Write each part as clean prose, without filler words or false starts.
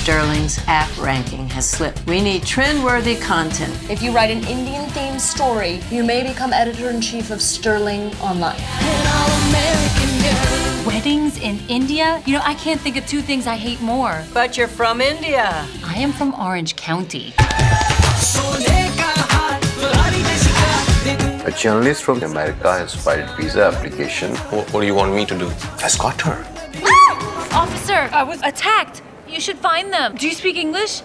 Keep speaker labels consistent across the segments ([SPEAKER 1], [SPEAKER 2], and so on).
[SPEAKER 1] Sterling's app ranking has slipped. We need trend-worthy content.
[SPEAKER 2] If you write an Indian-themed story, you may become editor-in-chief of Sterling Online.
[SPEAKER 3] Weddings in India? You know, I can't think of two things I hate more.
[SPEAKER 1] But you're from India.
[SPEAKER 3] I am from Orange County.
[SPEAKER 4] A journalist from America has filed visa application.
[SPEAKER 5] What do you want me to do?
[SPEAKER 4] Escort her.
[SPEAKER 3] Officer, I was attacked. You should find them. Do you speak English?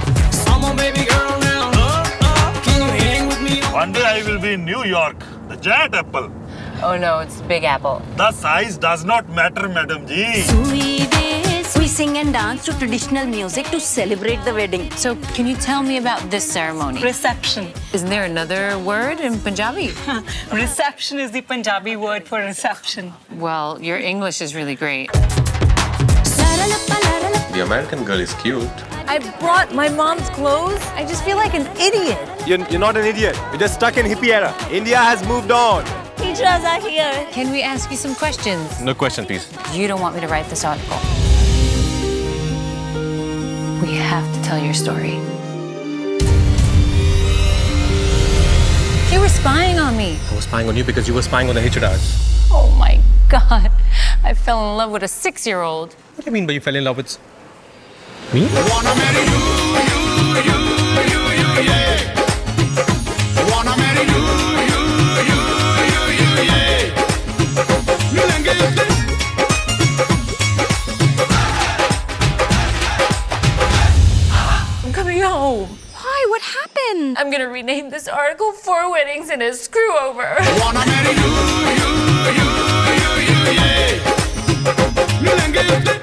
[SPEAKER 6] One day I will be in New York, the giant apple.
[SPEAKER 3] Oh no, it's Big Apple.
[SPEAKER 6] The size does not matter, Madam Ji.
[SPEAKER 7] We sing and dance to traditional music to celebrate the wedding.
[SPEAKER 3] So, can you tell me about this ceremony?
[SPEAKER 8] Reception.
[SPEAKER 3] Isn't there another word in Punjabi?
[SPEAKER 8] Reception is the Punjabi word for reception.
[SPEAKER 3] Well, your English is really great.
[SPEAKER 5] The American girl is cute.
[SPEAKER 3] I brought my mom's clothes. I just feel like an idiot.
[SPEAKER 9] You're not an idiot. You're just stuck in hippie era. India has moved on.
[SPEAKER 7] Teachers are here.
[SPEAKER 3] Can we ask you some questions?
[SPEAKER 5] No question, please.
[SPEAKER 3] You don't want me to write this article. We have to tell your story. You were spying on me.
[SPEAKER 5] I was spying on you because you were spying on the HRs.
[SPEAKER 3] Oh my God. I fell in love with a 6-year-old.
[SPEAKER 5] What do you mean by you fell in love with me?
[SPEAKER 6] Wanna marry you, yeah. Wanna marry you, yeah.
[SPEAKER 3] I'm coming home.
[SPEAKER 7] Why? What happened?
[SPEAKER 3] I'm gonna rename this article 4 Weddings and a Screw Over.
[SPEAKER 6] Wanna marry you, yeah.